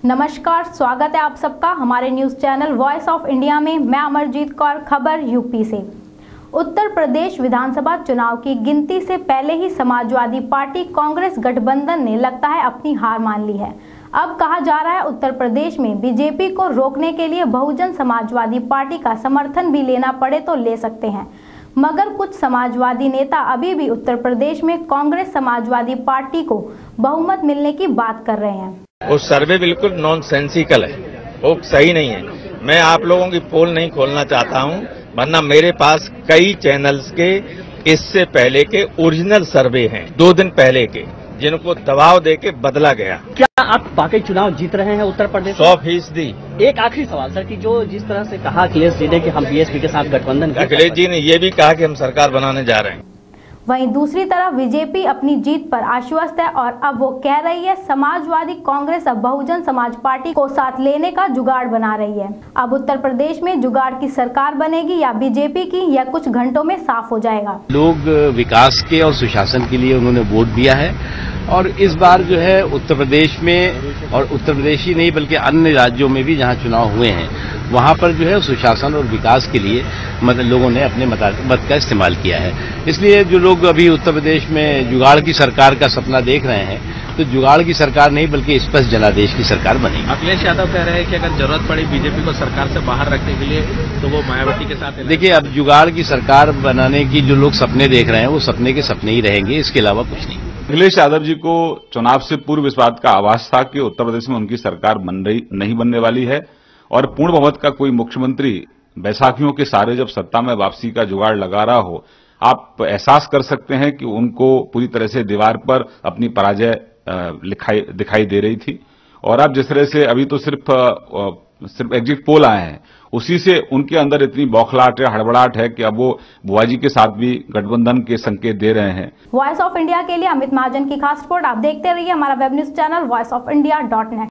नमस्कार, स्वागत है आप सबका हमारे news channel voice of India में। मैं अमरजीत कौर, खबर यूपी से। उत्तर प्रदेश विधानसभा चुनाव की गिनती से पहले ही समाजवादी पार्टी कांग्रेस गठबंधन ने लगता है अपनी हार मान ली है। अब कहा जा रहा है उत्तर प्रदेश में बीजेपी को रोकने के लिए बहुजन समाजवादी पार्टी का समर्थन भी लेना पड़े तो ले सकते हैं, मगर कुछ समाजवादी नेता अभी भी उत्तर प्रदेश में कांग्रेस समाजवादी पार्टी को बहुमत मिलने की बात कर रहे हैं। वो सर्वे बिल्कुल नॉनसेंसिकल है, वो सही नहीं है। मैं आप लोगों की पोल नहीं खोलना चाहता हूं, वरना मेरे पास कई चैनल्स के इससे पहले के ओरिजिनल सर्वे हैं, 2 दिन पहले के, जिनको दबाव देके बदला गया। क्या आप वाकई चुनाव जीत रहे हैं उत्तर प्रदेश? 100%। एक आखिरी सवाल सर, कि जो जिस तरह से कहा अखिलेश जी ने कि हम बीएसपी के साथ गठबंधन, अखिलेश जी ने ये भी कहा कि हम सरकार बनाने जा रहे हैं। वहीं दूसरी तरफ बीजेपी अपनी जीत पर आश्वस्त है और अब वो कह रही है समाजवादी कांग्रेस अब बहुजन समाज पार्टी को साथ लेने का जुगाड़ बना रही है। अब उत्तर प्रदेश में जुगाड़ की सरकार बनेगी या बीजेपी की, यह कुछ घंटों में साफ हो जाएगा। लोग विकास के और सुशासन के लिए उन्होंने वोट दिया है और इस बार जो है उत्तर प्रदेश में, और उत्तर प्रदेश ही नहीं बल्कि अन्य राज्यों में भी जहां चुनाव हुए हैं, वहां पर जो है सुशासन और विकास के लिए मतलब लोगों ने अपने मत का इस्तेमाल किया है। इसलिए जो लोग अभी उत्तर प्रदेश में जुगाड़ की सरकार का सपना देख रहे हैं, तो जुगाड़ की सरकार नहीं बल्कि स्पष्ट जनादेश की सरकार बनेगी। अखिलेश यादव कह रहे हैं कि अगर जरूरत पड़ी बीजेपी को सरकार से बाहर रखने के लिए तो वो मायावती के साथ। देखिए, अब जुगाड़ की सरकार बनाने की जो लोग सपने देख रहे हैं वो सपने के सपने ही रहेंगे, इसके अलावा कुछ नहीं। अखिलेश यादव जी को चुनाव से पूर्व इस बात का आभास था कि उत्तर प्रदेश में उनकी सरकार नहीं बनने वाली है और पूर्ण बहुमत का कोई मुख्यमंत्री बैसाखियों के सारे जब सत्ता में वापसी का जुगाड़ लगा रहा हो, आप एहसास कर सकते हैं कि उनको पूरी तरह से दीवार पर अपनी पराजय दिखाई दे रही थी। और अब जिस तरह से अभी तो सिर्फ एग्जिट पोल आए हैं, उसी से उनके अंदर इतनी बौखलाहट है, हड़बड़ाहट है कि अब वो बुआ जी के साथ भी गठबंधन के संकेत दे रहे हैं। वॉइस ऑफ इंडिया के लिए अमित महाजन की खास रिपोर्ट। आप देखते रहिए हमारा वेब न्यूज चैनल voiceofindia.net।